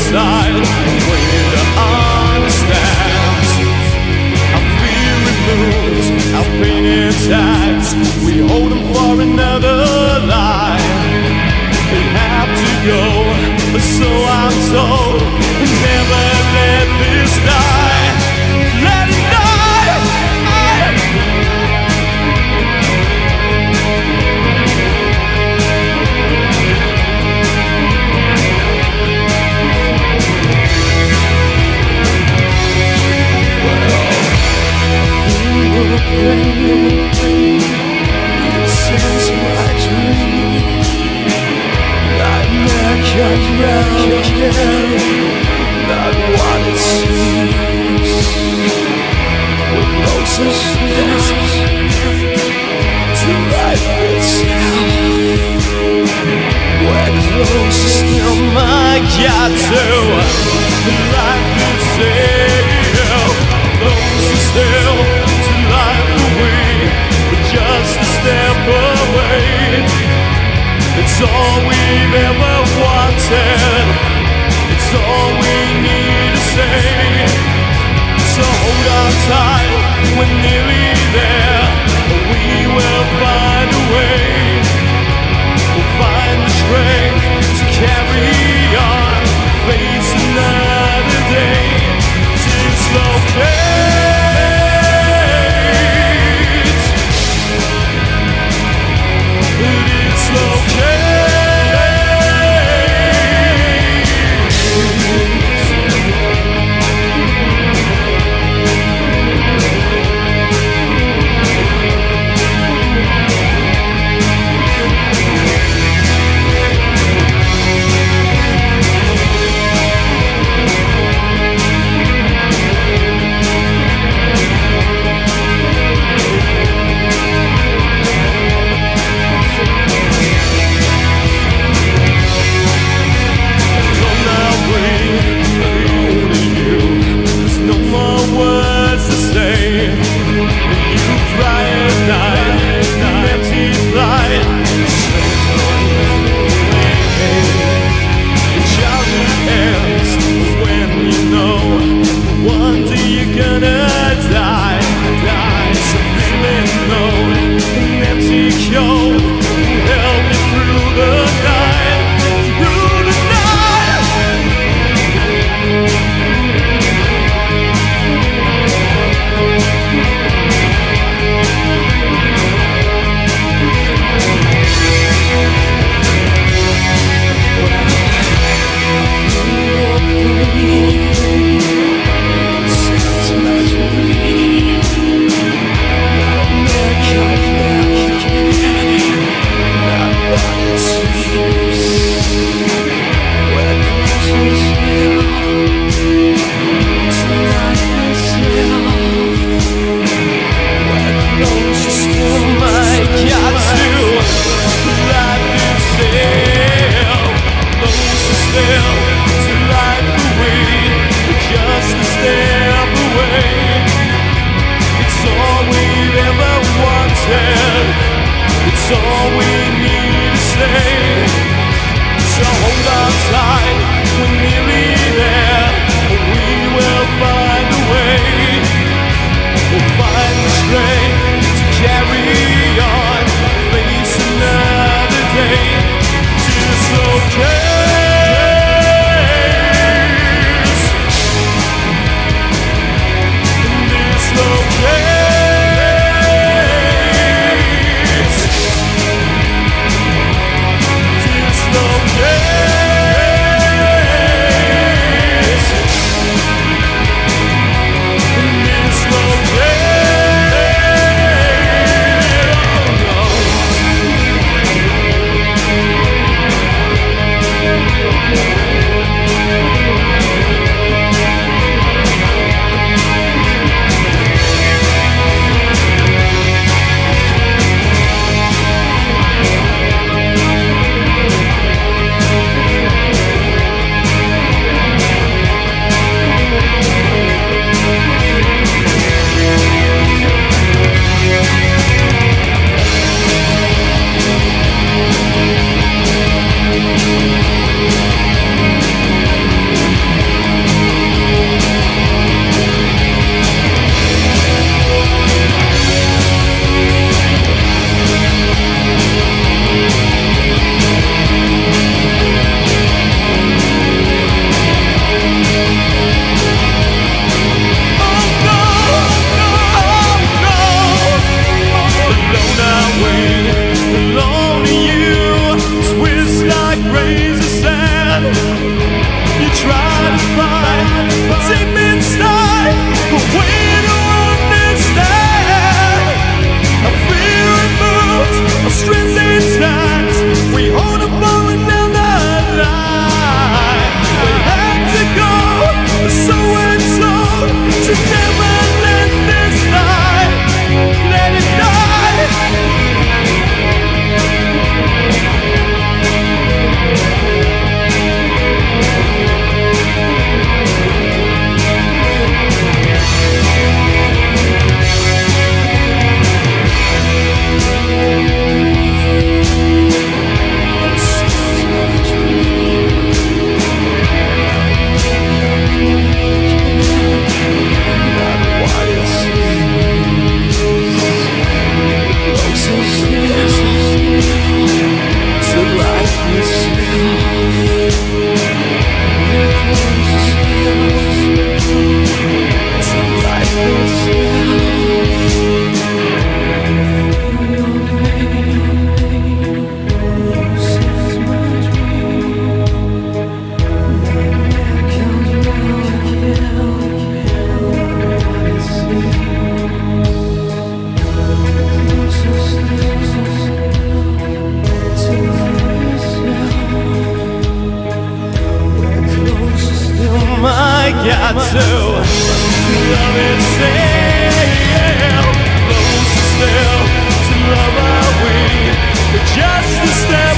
inside, waiting to understand. Our fear removed, our pain intact. We hold them for another life. They have to go, so I'm told. Never let this die. Let it die. Since my dream, nightmare comes round again. Not what it seems. We're closest to life itself. We're closest still, my God, to life itself. Closest still to life away. We're just a step away. It's all we've ever wanted. It's all we need to say. So hold on tight, we're nearly there. We will find a way. We'll find the strength to carry on. Face another day. Dislocate. Dislocate. It's all we need to say. So hold on tight, we're nearly there. We will find a way. We'll find the strength to carry on. Face another day. Dislocate. Dislocate. I got to love it still, closer still to love are we, but just a step